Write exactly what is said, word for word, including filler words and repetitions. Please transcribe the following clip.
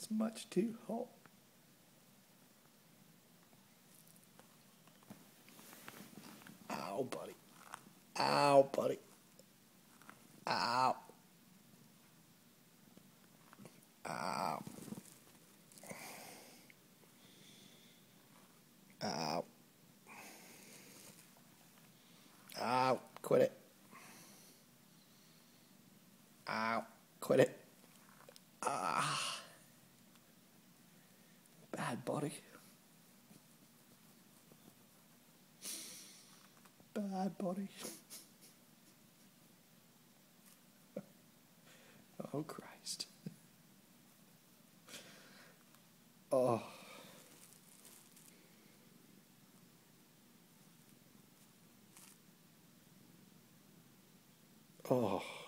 It's much too hot. Ow, buddy. Ow, buddy. Ow. Ow. Ow. Ow. Quit it. Ow. Quit it. Ah. Bad body. Bad body. Oh, Christ. Oh. Oh.